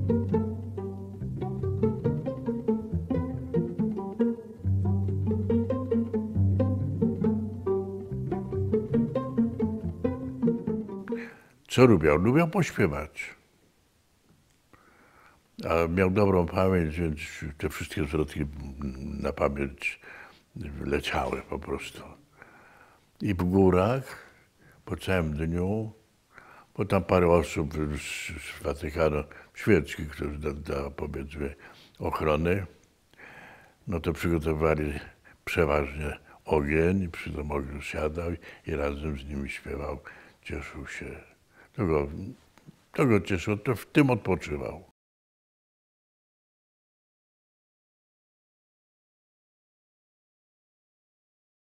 Co lubiał? Lubiał pośpiewać. A miał dobrą pamięć, więc te wszystkie zwrotki na pamięć leciały po prostu. I w górach po całym dniu, bo tam parę osób z Watykanu, świeckich, którzy da powiedzmy ochronę, no to przygotowali przeważnie ogień, przy tym ogniu siadał i razem z nimi śpiewał, cieszył się. To go cieszyło, to w tym odpoczywał.